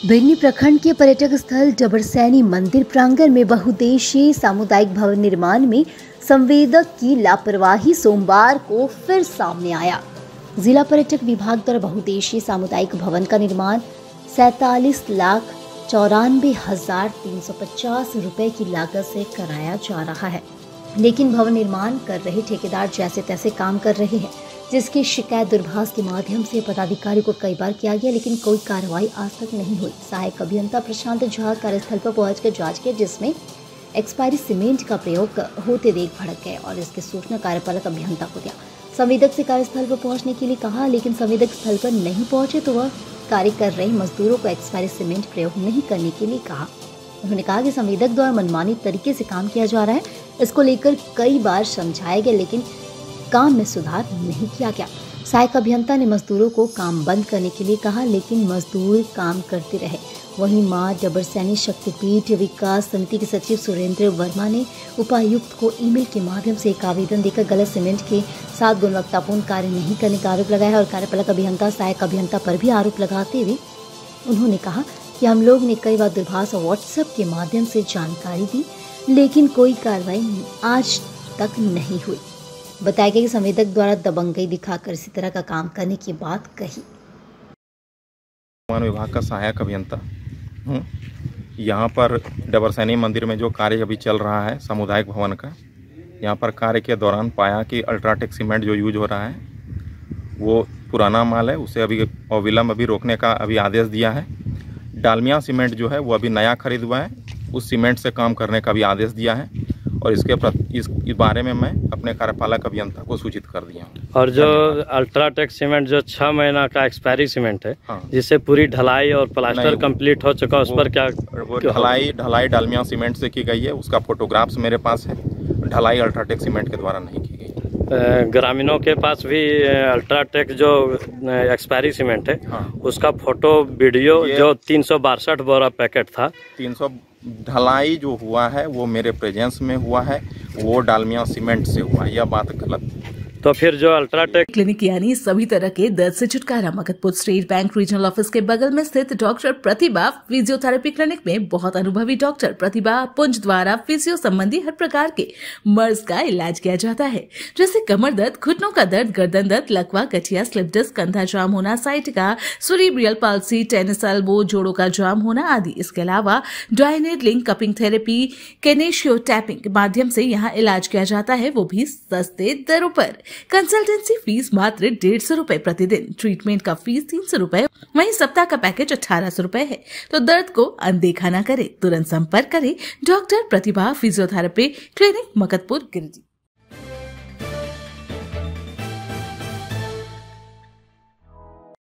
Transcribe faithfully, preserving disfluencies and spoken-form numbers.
बिरनी प्रखंड के पर्यटक स्थल डबरसैनी मंदिर प्रांगण में बहुउद्देशीय सामुदायिक भवन निर्माण में संवेदक की लापरवाही सोमवार को फिर सामने आया। जिला पर्यटक विभाग द्वारा बहुउद्देशीय सामुदायिक भवन का निर्माण सैतालीस लाख चौरानवे हजार तीन सौ पचास रुपए की लागत से कराया जा रहा है, लेकिन भवन निर्माण कर रहे ठेकेदार जैसे तैसे काम कर रहे हैं, जिसकी शिकायत दूरभाष के माध्यम से पदाधिकारी को कई बार किया गया, लेकिन कोई कार्रवाई आज तक नहीं हुई। सहायक अभियंता प्रशांत झा कार्यस्थल पर पहुंचकर जांच की, जिसमें एक्सपायरी सीमेंट का प्रयोग होते देख भड़क गए और इसकी सूचना कार्यपालक अभियंता को दिया। संवेदक से कार्यस्थल पर पहुंचने के लिए कहा, लेकिन संवेदक स्थल पर नहीं पहुंचे तो वह कार्य कर रहे मजदूरों को एक्सपायरी सीमेंट प्रयोग नहीं करने के लिए कहा। उन्होंने कहा कि संवेदक द्वारा मनमानी तरीके से काम किया जा रहा है, इसको लेकर कई बार समझाया गया, लेकिन काम में सुधार नहीं किया गया। सहायक अभियंता ने मजदूरों को काम बंद करने के लिए कहा, लेकिन मजदूर काम करते रहे। वहीं मां डबरसैनी शक्तिपीठ विकास समिति के सचिव सुरेंद्र वर्मा ने उपायुक्त को ईमेल के माध्यम से एक आवेदन देकर गलत सीमेंट के साथ गुणवत्तापूर्ण कार्य नहीं करने का आरोप लगाया और कार्यपालक अभियंता सहायक अभियंता पर भी आरोप लगाते हुए उन्होंने कहा कि हम लोग ने कई बार दूरभाष और व्हाट्सएप के माध्यम से जानकारी दी, लेकिन कोई कार्रवाई आज तक नहीं हुई। बताया गया कि संवेदक द्वारा दबंगई दिखाकर इसी तरह का काम करने की बात कही। विभाग का सहायक अभियंता हूँ। यहाँ पर डबरसैनी मंदिर में जो कार्य अभी चल रहा है सामुदायिक भवन का, यहाँ पर कार्य के दौरान पाया कि अल्ट्राटेक सीमेंट जो यूज हो रहा है वो पुराना माल है, उसे अभी अविलंब अभी रोकने का अभी आदेश दिया है। डालमिया सीमेंट जो है वो अभी नया खरीद हुआ है, उस सीमेंट से काम करने का भी आदेश दिया है और इसके प्रति इस, इस बारे में मैं अपने कार्यपालक अभियंता को सूचित कर दिया हूँ। और जो अल्ट्राटेक सीमेंट जो छह महीना का एक्सपायरी सीमेंट है, हाँ, जिससे पूरी ढलाई और प्लास्टर कंप्लीट हो चुका, उस पर क्या वो ढलाई ढलाई डालमिया सीमेंट से की गई है, उसका फोटोग्राफ्स मेरे पास है। ढलाई अल्ट्राटेक सीमेंट के द्वारा नहीं की गई। ग्रामीणों के पास भी अल्ट्राटेक जो एक्सपायरी सीमेंट है, हाँ, उसका फोटो वीडियो जो तीन सौ बासठ बोरा पैकेट था, तीन सौ ढलाई जो हुआ है वो मेरे प्रेजेंस में हुआ है, वो डालमिया सीमेंट से हुआ, यह बात गलत है। तो फिर जो अल्ट्राटेक क्लिनिक यानी सभी तरह के दर्द से छुटकारा। Magadhpur state bank regional office के बगल में स्थित डॉक्टर प्रतिभा फिजियोथेरेपी क्लिनिक में बहुत अनुभवी डॉक्टर प्रतिभा पुंज द्वारा फिजियो संबंधी हर प्रकार के मर्ज का इलाज किया जाता है, जैसे कमर दर्द, घुटनों का दर्द, गर्दन दर्द, लकवा, गठिया, स्लिप डिस्क, कंधा जाम होना, sciatica, cerebral palsy, tennis elbow, जोड़ों का जाम होना आदि। इसके अलावा dry needling, cupping therapy, kinesio taping के माध्यम से यहाँ इलाज किया जाता है, वो भी सस्ते दरों पर। कंसल्टेंसी फीस मात्र डेढ़ सौ रूपए प्रतिदिन, ट्रीटमेंट का फीस तीन सौ रूपए, वहीं सप्ताह का पैकेज अठारह सौ रूपए है। तो दर्द को अनदेखा न करे, तुरंत संपर्क करें doctor Pratibha physiotherapy clinic, Magadhpur, Giridih.